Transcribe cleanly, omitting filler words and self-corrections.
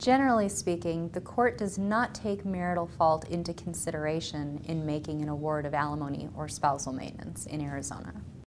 Generally speaking, the court does not take marital fault into consideration in making an award of alimony or spousal maintenance in Arizona.